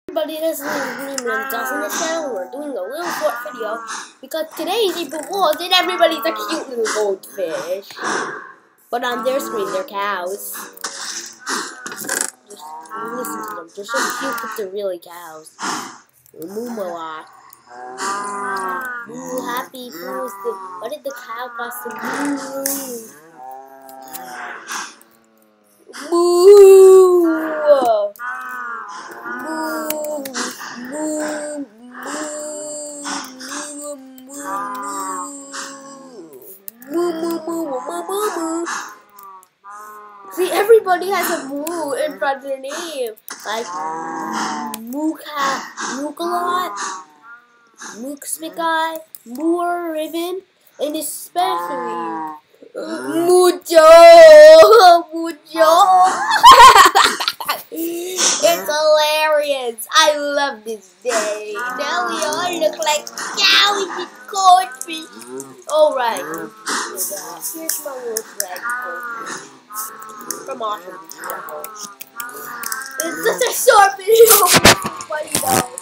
Everybody listening to us on this channel, we're doing a little short video because today is April Fool's and everybody's a cute little goldfish. But on their screen, they're cows. Just listen to them. They're so cute, but they're really cows. They moo a lot. Moo, happy Fool's Day. What did the cow cost to moo? Moo! See, everybody has a moo in front of their name. Like Moo Cat, Mookalot, Mookspikai, Moor Ribbon, and especially Mucho! It's hilarious. I love this day. Now we all look like cows and goldfish. Alright. Here's my little red goldfish. From Awesome. It's such a short video. Funny though.